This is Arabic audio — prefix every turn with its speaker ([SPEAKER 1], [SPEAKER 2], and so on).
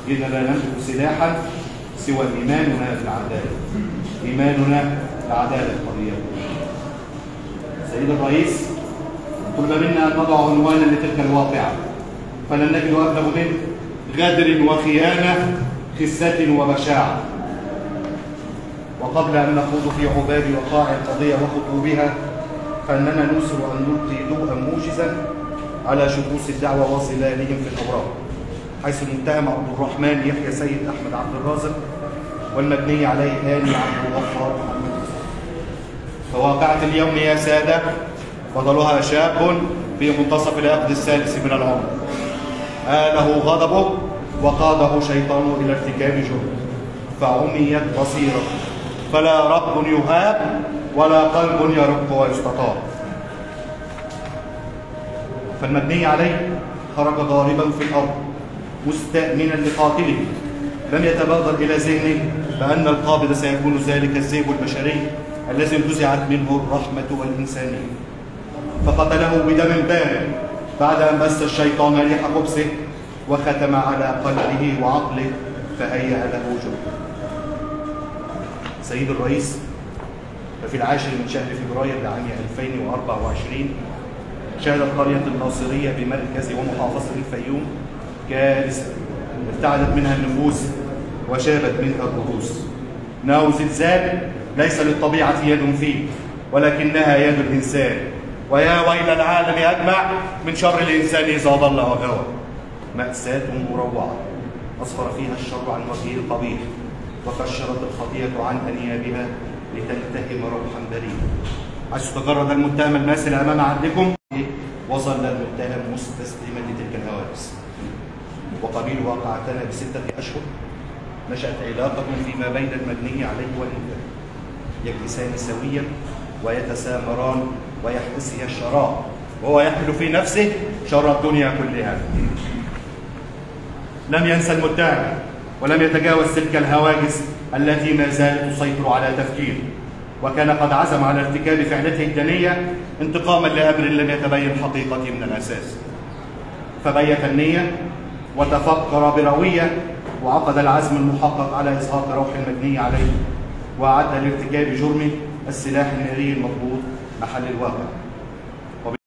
[SPEAKER 1] إذا لا نملك سلاحا سوى إيماننا بالعدالة. إيماننا بالعدالة قضية. سيد الرئيس، طلب منا أن نضع عنوانا لتلك الواقعة، فلن نجد أبلغ منه: غدر وخيانة، خسة وبشاعة. وقبل أن نخوض في عباب وقاع القضية وخطوبها، فإننا نسر أن نلقي ضوءا موجزا على شخوص الدعوة وظلالهم في الأوراق، حيث المتهم عبد الرحمن يحيى سيد أحمد عبد الرازق والمبني عليه هاني عبد الغفار محمد. فواقعة اليوم يا سادة بطلها شاب في منتصف العقد الثالث من العمر، آله غضبه وقاده شيطانه إلى ارتكاب جرم، فعميت بصيرته، فلا رب يهاب ولا قلب يرق ويستطاع. فالمبني عليه خرج ضاربا في الأرض مستأمنا لقاتله، لم يتبادر إلى ذهنه بأن القابض سيكون ذلك الذئب البشري الذي انتزعت منه الرحمة والإنسانية، فقتله بدم بارد بعد أن بث الشيطان ريح خبثه وختم على قلبه وعقله فهيأ له جرم. سيد الرئيس، ففي 10 من شهر فبراير لعام 2024 شهدت قرية الناصرية بمركز ومحافظة الفيوم كارثة ابتعدت منها النفوس وشابت منها الرؤوس. إنه زلزال ليس للطبيعة يد فيه، ولكنها يد الإنسان، ويا ويل العالم أجمع من شر الإنسان إذا ضل وغوى. مأساة مروعة أصفر فيها الشر عن وجهه القبيح، وكشرت الخطيئة عن أنيابها لتلتهم روحا بريئا. حيث تجرد المتهم الماثل أمام عدلكم، وظل المتهم مستسلما لتلك الهواجس. وقبيل واقعتنا ب6 أشهر نشأت علاقة فيما بين المبني عليه والمتهم، يجلسان سويا ويتسامران ويحتسي الشراء، وهو يحمل في نفسه شر الدنيا كلها. لم ينسى المتهم ولم يتجاوز تلك الهواجس التي ما زالت تسيطر على تفكيره، وكان قد عزم على ارتكاب فعلته الدنية انتقاما لأمر لم يتبين حقيقته من الأساس. فبيت النية وتفكر بروية وعقد العزم المحقق على إسقاط روح المبني عليه، وأعد لارتكاب جرمه السلاح الناري المضبوط محل الواقع.